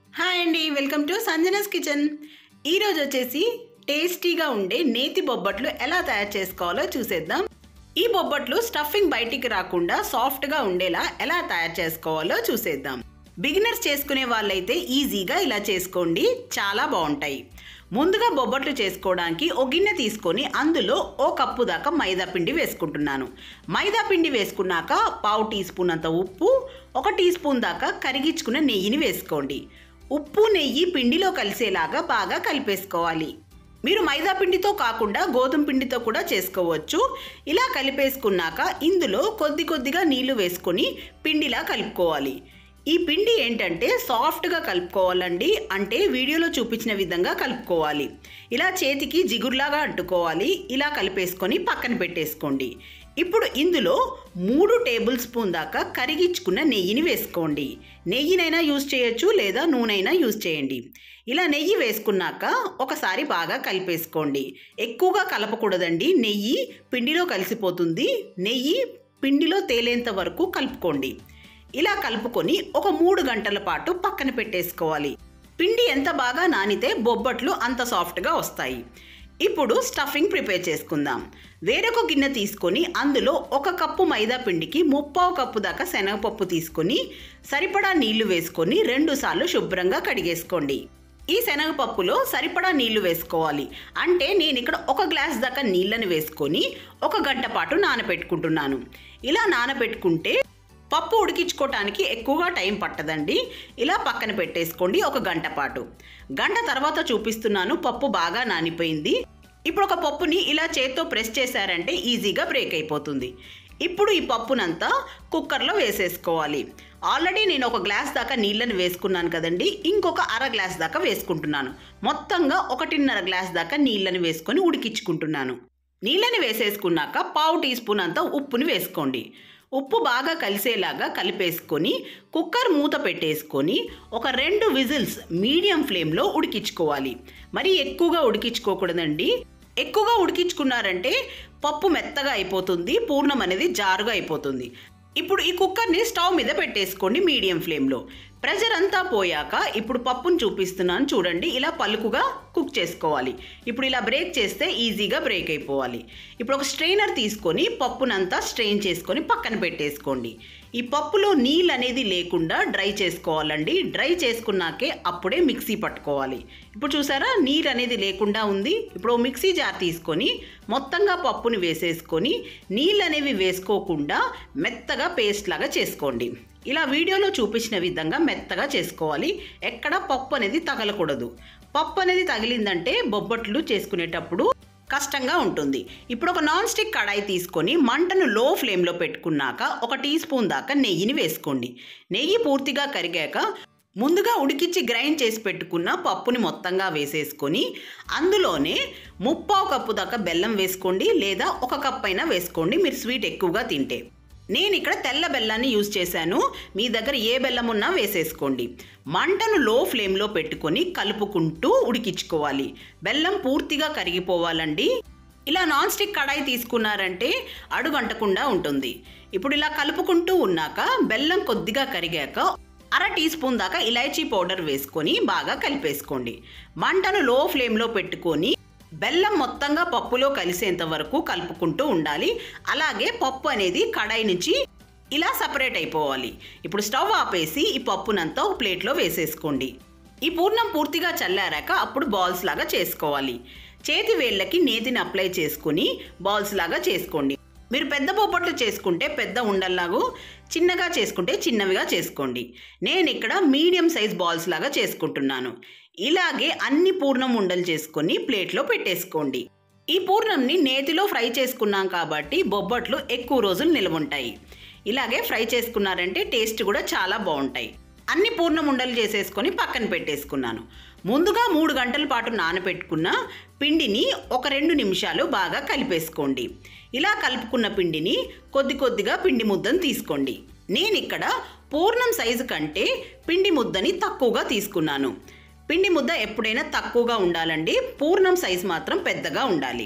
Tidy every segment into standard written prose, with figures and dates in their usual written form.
Hi అండి, welcome to Sanjana's kitchen. ఈరోజు వచ్చేసి టేస్టీగా ఉండే నేతి బొబ్బట్లు ఎలా తయారు చేసుకోవాలో చూసేద్దాం. ఈ బొబ్బట్లు స్టఫింగ్ బయటికి రాకుండా సాఫ్ట్గా ఉండేలా ఎలా తయారు చేసుకోవాలో చూసేద్దాం. బిగినర్స్ చేసుకునే వాళ్ళైతే ఈజీగా ఇలా చేసుకోండి, చాలా బాగుంటాయి. ముందుగా బొబ్బట్లు చేసుకోవడానికి ఒక గిన్నె తీసుకొని అందులో ఓ కప్పు దాకా మైదా పిండి వేసుకుంటున్నాను. మైదా పిండి వేసుకున్నాక పావు టీ స్పూన్ అంత ఉప్పు, 1 టీ స్పూన్ దాకా కరిగించుకున్న నెయ్యిని వేసుకోండి. ఉప్పు నెయ్యి పిండిలో కలిసేలాగా బాగా కలిపేసుకోవాలి. మీరు మైదా పిండితో కాకుండా గోధుమ పిండితో కూడా చేసుకోవచ్చు. ఇలా కలిపేసుకున్నాక ఇందులో కొద్దిగా నీళ్లు వేసుకొని పిండిలా కలుపుకోవాలి. ఈ పిండి ఏంటంటే సాఫ్ట్గా కలుపుకోవాలండి, అంటే వీడియోలో చూపించిన విధంగా కలుపుకోవాలి. ఇలా చేతికి జిగురులాగా అంటుకోవాలి. ఇలా కలిపేసుకొని పక్కన పెట్టేసుకోండి. ఇప్పుడు ఇందులో 3 టేబుల్ స్పూన్ దాకా కరిగించుకున్న నెయ్యిని వేసుకోండి. నెయ్యినైనా యూజ్ చేయొచ్చు, లేదా నూనెైనా యూజ్ చేయండి. ఇలా నెయ్యి వేసుకున్నాక ఒకసారి బాగా కలిపేసుకోండి. ఎక్కువగా కలపకూడదండి, నెయ్యి పిండిలో కలిసిపోతుంది. నెయ్యి పిండిలో తేలేంత వరకు కలుపుకోండి. ఇలా కలుపుకొని ఒక 3 గంటల పాటు పక్కన పెట్టేసుకోవాలి. పిండి ఎంత బాగా నానితే బొబ్బట్లు అంత సాఫ్ట్గా వస్తాయి. ఇప్పుడు స్టఫింగ్ ప్రిపేర్ చేసుకుందాం. వేరొక గిన్నె తీసుకొని అందులో 1 కప్పు మైదా పిండికి 3/4 కప్పు దాకా శనగపప్పు తీసుకొని సరిపడా నీళ్లు వేసుకొని 2 సార్లు శుభ్రంగా కడిగేసుకోండి. ఈ శనగపప్పులో సరిపడా నీళ్లు వేసుకోవాలి. అంటే నేను ఇక్కడ 1 గ్లాస్ దాకా నీళ్ళని వేసుకొని 1 గంట పాటు నానబెట్టుకుంటున్నాను. ఇలా నానబెట్టుకుంటే పప్పు ఉడికించుకోవటానికి ఎక్కువగా టైం పట్టదండి. ఇలా పక్కన పెట్టేసుకోండి 1 గంట పాటు. గంట తర్వాత చూపిస్తున్నాను, పప్పు బాగా నానిపోయింది. ఇప్పుడు ఒక పప్పుని ఇలా చేత్తో ప్రెస్ చేశారంటే ఈజీగా బ్రేక్ అయిపోతుంది. ఇప్పుడు ఈ పప్పునంతా కుక్కర్లో వేసేసుకోవాలి. ఆల్రెడీ నేను 1 గ్లాస్ దాకా నీళ్ళని వేసుకున్నాను కదండి, ఇంకొక అర గ్లాస్ దాకా వేసుకుంటున్నాను. మొత్తంగా 1.5 గ్లాస్ దాకా నీళ్ళని వేసుకొని ఉడికించుకుంటున్నాను. నీళ్ళని వేసేసుకున్నాక పావు టీ స్పూన్ అంతా ఉప్పుని వేసుకోండి. ఉప్పు బాగా కలిసేలాగా కలిపేసుకొని కుక్కర్ మూత పెట్టేసుకొని ఒక 2 విజిల్స్ మీడియం ఫ్లేమ్లో ఉడికించుకోవాలి. మరి ఎక్కువగా ఉడికించుకోకూడదండి. ఎక్కువగా ఉడికించుకున్నారంటే పప్పు మెత్తగా అయిపోతుంది, పూర్ణం అనేది జారుగా అయిపోతుంది. ఇప్పుడు ఈ కుక్కర్ని స్టవ్ మీద పెట్టేసుకోండి మీడియం ఫ్లేమ్లో. ప్రెషర్ అంతా పోయాక ఇప్పుడు పప్పును చూపిస్తున్నాను చూడండి. ఇలా పలుకుగా కుక్ చేసుకోవాలి. ఇప్పుడు ఇలా బ్రేక్ చేస్తే ఈజీగా బ్రేక్ అయిపోవాలి. ఇప్పుడు ఒక స్ట్రెయినర్ తీసుకొని పప్పునంతా స్ట్రెయిన్ చేసుకొని పక్కన పెట్టేసుకోండి. ఈ పప్పులో నీళ్ళు అనేది లేకుండా డ్రై చేసుకోవాలండి. డ్రై చేసుకున్నాకే అప్పుడే మిక్సీ పట్టుకోవాలి. ఇప్పుడు చూసారా, నీరు అనేది లేకుండా ఉంది. ఇప్పుడు మిక్సీ జార్ తీసుకొని మొత్తంగా పప్పుని వేసేసుకొని నీళ్ళు అనేవి వేసుకోకుండా మెత్తగా పేస్ట్ లాగా చేసుకోండి. ఇలా వీడియోలో చూపించిన విధంగా మెత్తగా చేసుకోవాలి. ఎక్కడ పప్పు అనేది తగలకూడదు. పప్పు అనేది తగిలిందంటే బొబ్బట్లు చేసుకునేటప్పుడు కష్టంగా ఉంటుంది. ఇప్పుడు ఒక నాన్ స్టిక్ కడాయి తీసుకొని మంటను లో ఫ్లేమ్లో పెట్టుకున్నాక 1 టీ స్పూన్ దాకా నెయ్యిని వేసుకోండి. నెయ్యి పూర్తిగా కరిగాక ముందుగా ఉడికించి గ్రైండ్ చేసి పెట్టుకున్న పప్పుని మొత్తంగా వేసేసుకొని అందులోనే 3/4 కప్పు దాకా బెల్లం వేసుకోండి, లేదా 1 కప్ అయినా వేసుకోండి మీరు స్వీట్ ఎక్కువగా తింటే. నేను ఇక్కడ తెల్ల బెల్లాన్ని యూజ్ చేశాను. మీ దగ్గర ఏ బెల్లం ఉన్నా వేసేసుకోండి. మంటను లో ఫ్లేమ్లో పెట్టుకొని కలుపుకుంటూ ఉడికించుకోవాలి. బెల్లం పూర్తిగా కరిగిపోవాలండి. ఇలా నాన్ స్టిక్ కడాయి తీసుకున్నారంటే అడుగంటకుండా ఉంటుంది. ఇప్పుడు ఇలా కలుపుకుంటూ ఉన్నాక బెల్లం కొద్దిగా కరిగాక అర టీ స్పూన్ దాకా ఇలాచీ పౌడర్ వేసుకొని బాగా కలిపేసుకోండి. మంటను లో ఫ్లేమ్లో పెట్టుకొని బెల్లం మొత్తంగా పప్పులో కలిసేంత వరకు కలుపుకుంటూ ఉండాలి. అలాగే పప్పు అనేది కడాయి నుంచి ఇలా సపరేట్ అయిపోవాలి. ఇప్పుడు స్టవ్ ఆపేసి ఈ పప్పునంతా ఒక ప్లేట్లో వేసేసుకోండి. ఈ పూర్ణం పూర్తిగా చల్లారాక అప్పుడు బాల్స్ లాగా చేసుకోవాలి. చేతి వేళ్ళకి నేతిని అప్లై చేసుకుని బాల్స్ లాగా చేసుకోండి. మీరు పెద్ద బొబ్బట్లు చేసుకుంటే పెద్ద ఉండల్లాగా, చిన్నగా చేసుకుంటే చిన్నవిగా చేసుకోండి. నేను ఇక్కడ మీడియం సైజ్ బాల్స్ లాగా చేసుకుంటున్నాను. ఇలాగే అన్ని పూర్ణం ఉండలు చేసుకొని ప్లేట్లో పెట్టేసుకోండి. ఈ పూర్ణంని నేతిలో ఫ్రై చేసుకున్నాం కాబట్టి బొబ్బట్లు ఎక్కువ రోజులు నిల్వ ఉంటాయి. ఇలాగే ఫ్రై చేసుకున్నారంటే టేస్ట్ కూడా చాలా బాగుంటాయి. అన్ని పూర్ణం ఉండలు చేసేసుకొని పక్కన పెట్టేసుకున్నాను. ముందుగా 3 గంటల పాటు నానబెట్టుకున్న పిండిని ఒక 2 నిమిషాలు బాగా కలిపేసుకోండి. ఇలా కలుపుకున్న పిండిని కొద్దిగా పిండి ముద్దను తీసుకోండి. నేను ఇక్కడ పూర్ణం సైజు కంటే పిండి ముద్దని తక్కువగా తీసుకున్నాను. పిండి ముద్ద ఎప్పుడైనా తక్కువగా ఉండాలండి, పూర్ణం సైజు మాత్రం పెద్దగా ఉండాలి.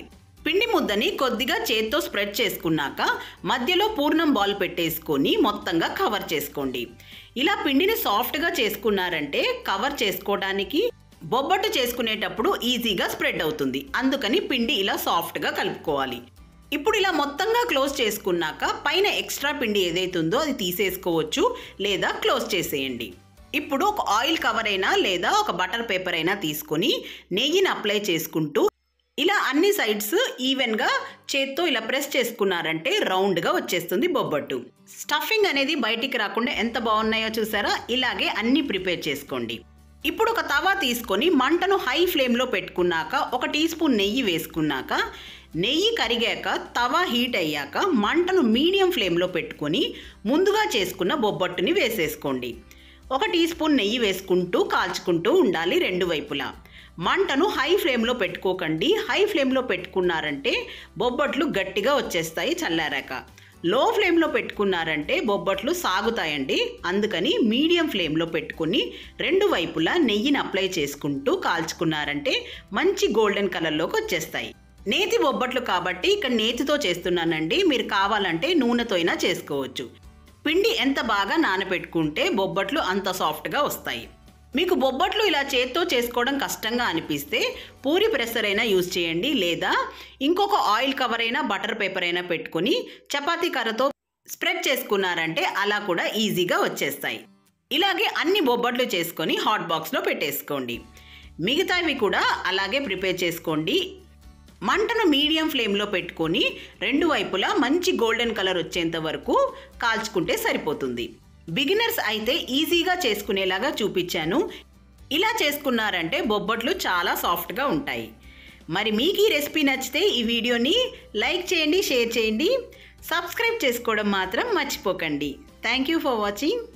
పిండి ముద్దని కొద్దిగా చేత్తో స్ప్రెడ్ చేసుకున్నాక మధ్యలో పూర్ణం బాల్ పెట్టేసుకొని మొత్తంగా కవర్ చేసుకోండి. ఇలా పిండిని సాఫ్ట్గా చేసుకున్నారంటే కవర్ చేసుకోవడానికి బొబ్బట్టు చేసుకునేటప్పుడు ఈజీగా స్ప్రెడ్ అవుతుంది. అందుకని పిండి ఇలా సాఫ్ట్గా కలుపుకోవాలి. ఇప్పుడు ఇలా మొత్తంగా క్లోజ్ చేసుకున్నాక పైన ఎక్స్ట్రా పిండి ఏదైతుందో అది తీసేసుకోవచ్చు లేదా క్లోజ్ చేసేయండి. ఇప్పుడు ఒక ఆయిల్ కవర్ అయినా లేదా ఒక బటర్ పేపర్ అయినా తీసుకొని నెయ్యిని అప్లై చేసుకుంటూ ఇలా అన్ని సైడ్స్ ఈవెన్గా చేత్తో ఇలా ప్రెస్ చేసుకున్నారంటే రౌండ్గా వచ్చేస్తుంది బొబ్బట్టు. స్టఫింగ్ అనేది బయటికి రాకుండా ఎంత బాగున్నాయో చూసారా? ఇలాగే అన్ని ప్రిపేర్ చేసుకోండి. ఇప్పుడు ఒక తవా తీసుకొని మంటను హై ఫ్లేమ్లో పెట్టుకున్నాక 1 టీ స్పూన్ నెయ్యి వేసుకున్నాక నెయ్యి కరిగాక తవా హీట్ అయ్యాక మంటను మీడియం ఫ్లేమ్లో పెట్టుకొని ముందుగా చేసుకున్న బొబ్బట్టుని వేసేసుకోండి. 1 టీ స్పూన్ నెయ్యి వేసుకుంటూ కాల్చుకుంటూ ఉండాలి రెండు వైపులా. మంటను హై ఫ్లేమ్లో పెట్టుకోకండి. హై ఫ్లేమ్లో పెట్టుకున్నారంటే బొబ్బట్లు గట్టిగా వచ్చేస్తాయి చల్లారాక. లో ఫ్లేమ్లో పెట్టుకున్నారంటే బొబ్బట్లు సాగుతాయండి. అందుకని మీడియం ఫ్లేమ్లో పెట్టుకుని రెండు వైపులా నెయ్యిని అప్లై చేసుకుంటూ కాల్చుకున్నారంటే మంచి గోల్డెన్ కలర్లోకి వచ్చేస్తాయి. నేతి బొబ్బట్లు కాబట్టి ఇక్కడ నేతితో చేస్తున్నానండి. మీరు కావాలంటే నూనెతో అయినా చేసుకోవచ్చు. పిండి ఎంత బాగా నానబెట్టుకుంటే బొబ్బట్లు అంత సాఫ్ట్గా వస్తాయి. మీకు బొబ్బట్లు ఇలా చేత్తో చేసుకోవడం కష్టంగా అనిపిస్తే పూరి ప్రెషర్ అయినా యూజ్ చేయండి లేదా ఇంకొక ఆయిల్ కవర్ అయినా బటర్ పేపర్ అయినా పెట్టుకొని చపాతీ కర్రతో స్ప్రెడ్ చేసుకున్నారంటే అలా కూడా ఈజీగా వచ్చేస్తాయి. ఇలాగే అన్ని బొబ్బట్లు చేసుకొని హాట్ బాక్స్లో పెట్టేసుకోండి. మిగతావి కూడా అలాగే ప్రిపేర్ చేసుకోండి. మంటను మీడియం ఫ్లేమ్లో పెట్టుకొని రెండు వైపులా మంచి గోల్డెన్ కలర్ వచ్చేంత వరకు కాల్చుకుంటే సరిపోతుంది. బిగినర్స్ అయితే ఈజీగా చేసుకునేలాగా చూపించాను. ఇలా చేసుకున్నారంటే బొబ్బట్లు చాలా సాఫ్ట్గా ఉంటాయి. మరి మీకు ఈ రెసిపీ నచ్చితే ఈ వీడియోని లైక్ చేయండి, షేర్ చేయండి, సబ్స్క్రైబ్ చేసుకోవడం మాత్రం మర్చిపోకండి. Thank you for watching.